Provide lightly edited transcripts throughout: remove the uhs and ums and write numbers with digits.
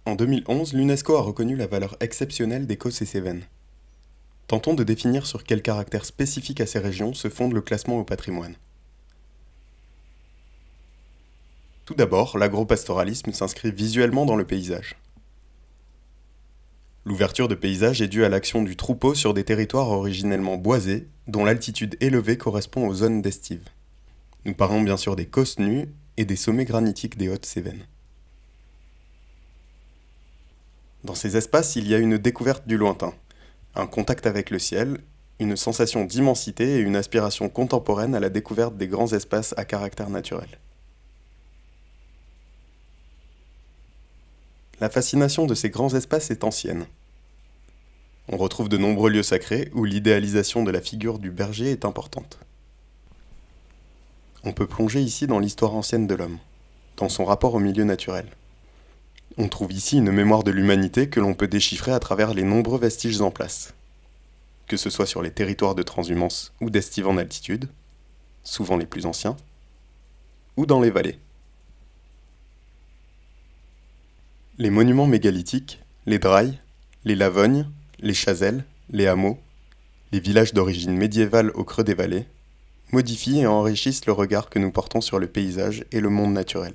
En 2011, l'UNESCO a reconnu la valeur exceptionnelle des Causses et Cévennes. Tentons de définir sur quels caractères spécifiques à ces régions se fonde le classement au patrimoine. Tout d'abord, l'agropastoralisme s'inscrit visuellement dans le paysage. L'ouverture de paysages est due à l'action du troupeau sur des territoires originellement boisés, dont l'altitude élevée correspond aux zones d'estive. Nous parlons bien sûr des causses nues et des sommets granitiques des Hautes-Cévennes. Dans ces espaces, il y a une découverte du lointain, un contact avec le ciel, une sensation d'immensité et une aspiration contemporaine à la découverte des grands espaces à caractère naturel. La fascination de ces grands espaces est ancienne. On retrouve de nombreux lieux sacrés où l'idéalisation de la figure du berger est importante. On peut plonger ici dans l'histoire ancienne de l'homme, dans son rapport au milieu naturel. On trouve ici une mémoire de l'humanité que l'on peut déchiffrer à travers les nombreux vestiges en place. Que ce soit sur les territoires de transhumance ou d'estive en altitude, souvent les plus anciens, ou dans les vallées. Les monuments mégalithiques, les drailles, les lavognes, les chazelles, les hameaux, les villages d'origine médiévale au creux des vallées, modifient et enrichissent le regard que nous portons sur le paysage et le monde naturel.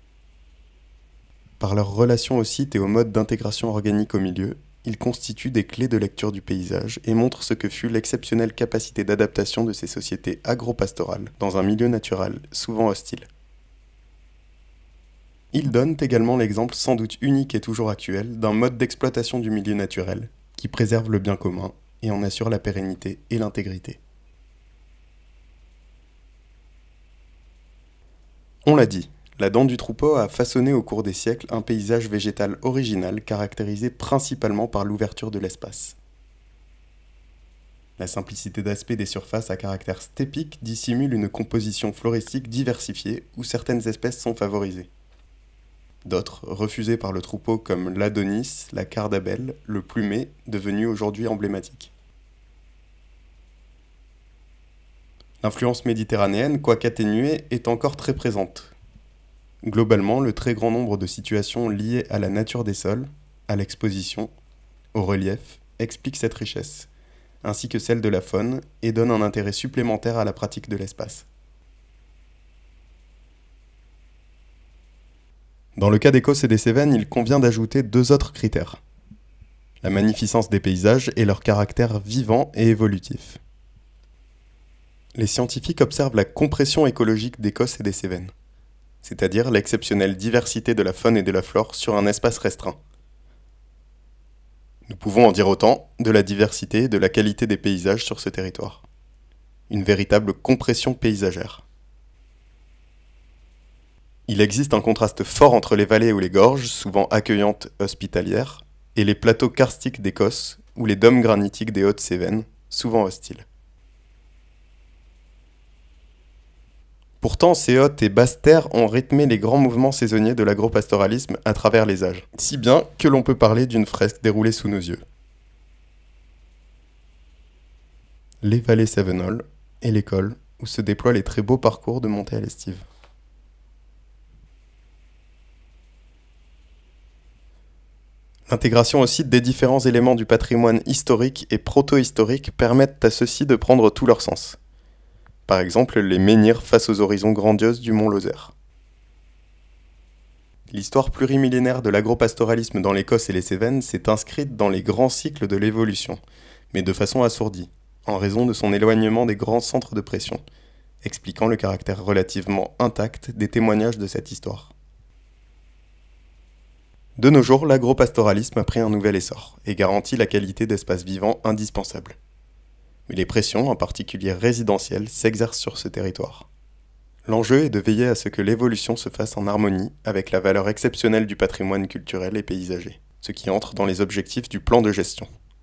Par leur relation au site et au mode d'intégration organique au milieu, ils constituent des clés de lecture du paysage et montrent ce que fut l'exceptionnelle capacité d'adaptation de ces sociétés agro-pastorales dans un milieu naturel souvent hostile. Ils donnent également l'exemple sans doute unique et toujours actuel d'un mode d'exploitation du milieu naturel qui préserve le bien commun et en assure la pérennité et l'intégrité. On l'a dit, la dent du troupeau a façonné au cours des siècles un paysage végétal original caractérisé principalement par l'ouverture de l'espace. La simplicité d'aspect des surfaces à caractère stépique dissimule une composition floristique diversifiée où certaines espèces sont favorisées. D'autres, refusées par le troupeau comme l'adonis, la cardabelle, le plumet, devenus aujourd'hui emblématiques. L'influence méditerranéenne, quoique atténuée, est encore très présente. Globalement, le très grand nombre de situations liées à la nature des sols, à l'exposition, au relief, explique cette richesse, ainsi que celle de la faune, et donne un intérêt supplémentaire à la pratique de l'espace. Dans le cas des Causses et des Cévennes, il convient d'ajouter deux autres critères. La magnificence des paysages et leur caractère vivant et évolutif. Les scientifiques observent la compression écologique des Causses et des Cévennes, c'est-à-dire l'exceptionnelle diversité de la faune et de la flore sur un espace restreint. Nous pouvons en dire autant de la diversité et de la qualité des paysages sur ce territoire. Une véritable compression paysagère. Il existe un contraste fort entre les vallées ou les gorges, souvent accueillantes, hospitalières, et les plateaux karstiques des Causses ou les dômes granitiques des Hautes-Cévennes, souvent hostiles. Pourtant, ces hautes et basses terres ont rythmé les grands mouvements saisonniers de l'agropastoralisme à travers les âges, si bien que l'on peut parler d'une fresque déroulée sous nos yeux. Les vallées cévenoles et l'école, où se déploient les très beaux parcours de montée à l'estive. L'intégration aussi des différents éléments du patrimoine historique et proto-historique permettent à ceux-ci de prendre tout leur sens. Par exemple, les menhirs face aux horizons grandioses du mont Lozère. L'histoire plurimillénaire de l'agropastoralisme dans les Causses et les Cévennes s'est inscrite dans les grands cycles de l'évolution, mais de façon assourdie, en raison de son éloignement des grands centres de pression, expliquant le caractère relativement intact des témoignages de cette histoire. De nos jours, l'agropastoralisme a pris un nouvel essor et garantit la qualité d'espaces vivants indispensables. Mais les pressions, en particulier résidentielles, s'exercent sur ce territoire. L'enjeu est de veiller à ce que l'évolution se fasse en harmonie avec la valeur exceptionnelle du patrimoine culturel et paysager, ce qui entre dans les objectifs du plan de gestion.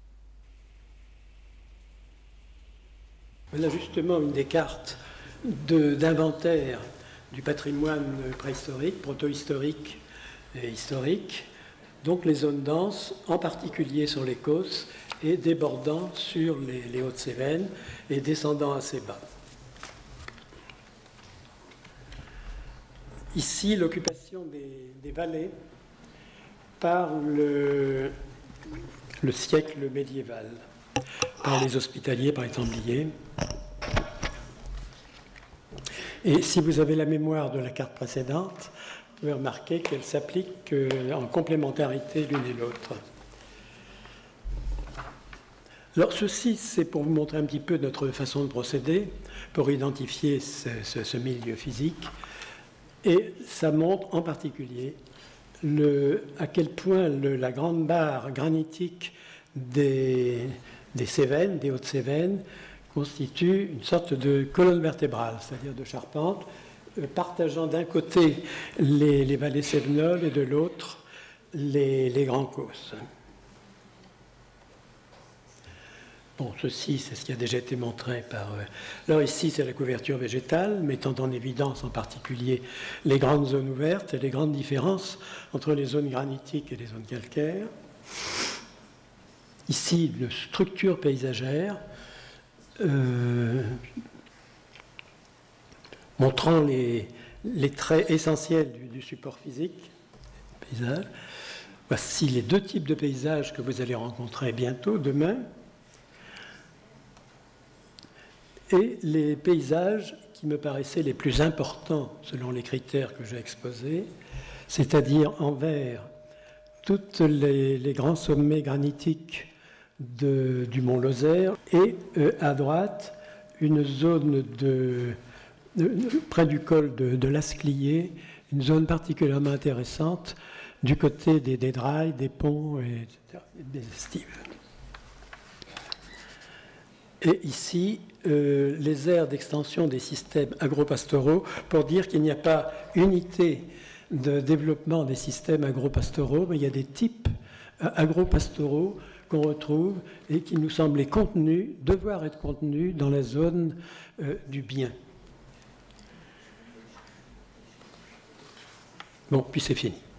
Voilà justement une des cartes d'inventaire du patrimoine préhistorique, protohistorique et historique, donc les zones denses, en particulier sur les Causses, et débordant sur les Hautes-Cévennes et descendant assez bas. Ici, l'occupation des vallées par le siècle médiéval, par les hospitaliers, par les templiers. Et si vous avez la mémoire de la carte précédente, vous pouvez remarquer qu'elle s'applique en complémentarité l'une et l'autre. Alors ceci, c'est pour vous montrer un petit peu notre façon de procéder, pour identifier ce milieu physique. Et ça montre en particulier à quel point la grande barre granitique des Cévennes, des Hautes-Cévennes, constitue une sorte de colonne vertébrale, c'est-à-dire de charpente, partageant d'un côté les vallées cévenoles et de l'autre les grands causses. Bon, ceci, c'est ce qui a déjà été montré par... Alors ici, c'est la couverture végétale, mettant en évidence en particulier les grandes zones ouvertes et les grandes différences entre les zones granitiques et les zones calcaires. Ici, une structure paysagère montrant les traits essentiels du support physique, paysage. Voici les deux types de paysages que vous allez rencontrer bientôt, demain. Et les paysages qui me paraissaient les plus importants selon les critères que j'ai exposés, c'est-à-dire envers tous les grands sommets granitiques du mont Lozère et à droite une zone près du col de l'Asclier, une zone particulièrement intéressante du côté des Drailles, des ponts et des estives. Et ici, les aires d'extension des systèmes agropastoraux pour dire qu'il n'y a pas unité de développement des systèmes agropastoraux, mais il y a des types agropastoraux qu'on retrouve et qui nous semblaient contenus, devoir être contenus dans la zone du bien. Bon, puis c'est fini.